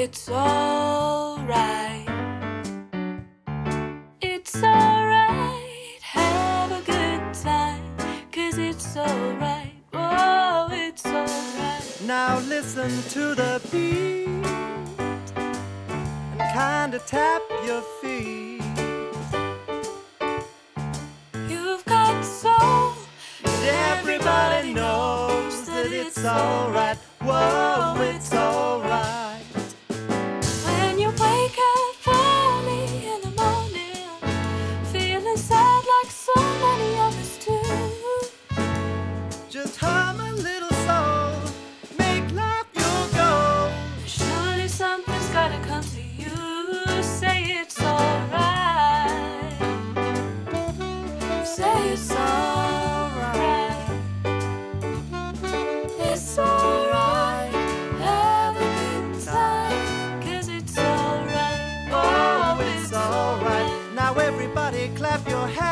it's alright. It's alright, have a good time, 'cause it's alright. Oh, it's alright. Now listen to the beat and kinda tap your feet. You've got soul, And everybody knows that it's alright. Whoa, it's alright. when you wake up early in the morning, feeling sad like so many others do. Just hum a little soul, make life your goal. Surely something's gotta come to you. Say it's alright. Say it's alright. It's alright. Have a good time, 'cause it's alright. Oh, it's alright. Now everybody clap your hands.